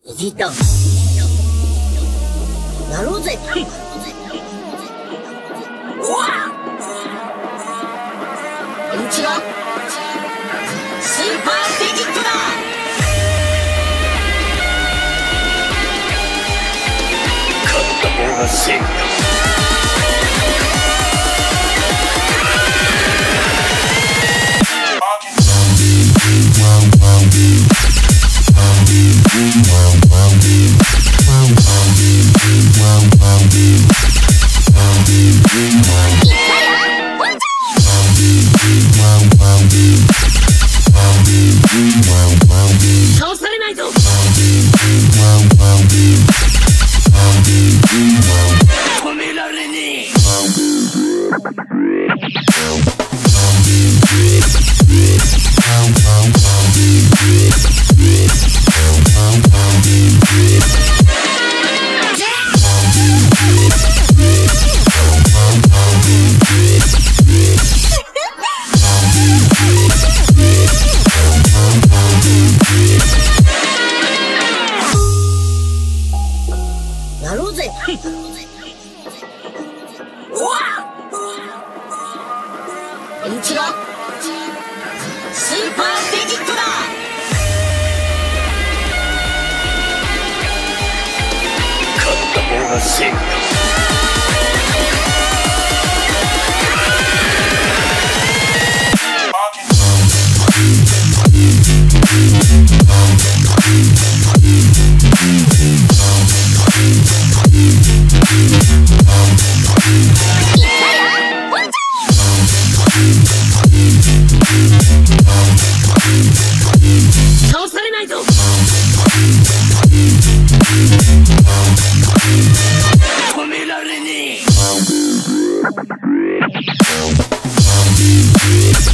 いじったやろうぜ。うわっうちはスーパーデジットだ。 勝った方が正義だ。 倒されないぞ。 止められねえ。 やろうぜ。うわっうちはスーパーデジットだ。 勝った方が正義だ。 倒されないぞ。 止められねえ。